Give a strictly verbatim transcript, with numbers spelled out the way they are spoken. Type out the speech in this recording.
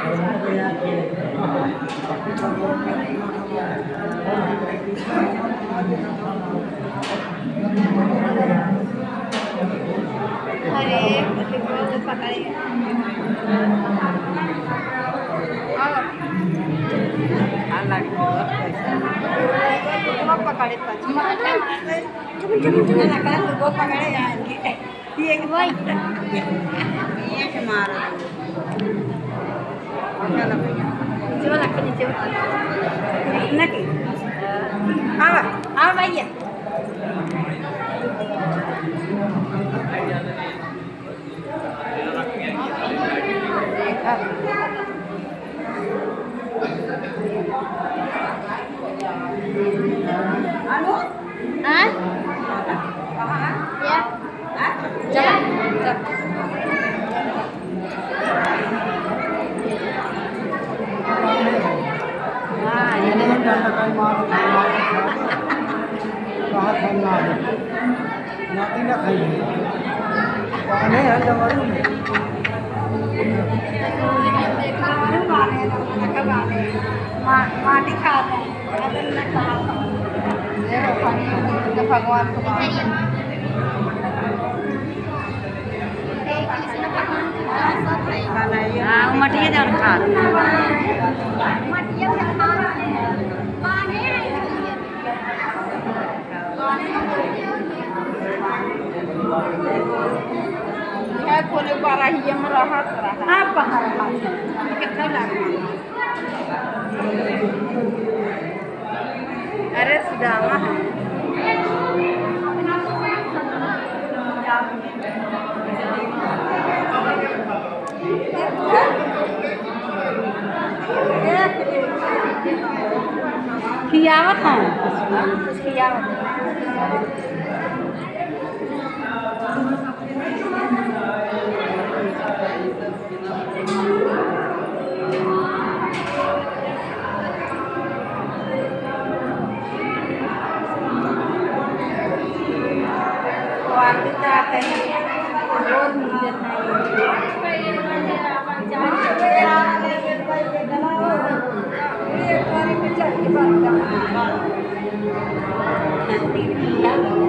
अरे तो पकड़े पकड़े वो पकड़े ये भाई ये मारो चलो लग नीचे नकी आओ आओ भैया Anu? Hah? Ya. Jalan. Jalan. Nah, ini kan datakan mau कहाँ खाना है नाती ना खाइए पानी है जमारू में माटी खाते हैं भगवान को हाँ मटिया जन खा खोले बारह ही में रहा आप बाहर कितना लगा अरे सुदामा है खियावत है खियावत जाते हैं रोज मिल जाता है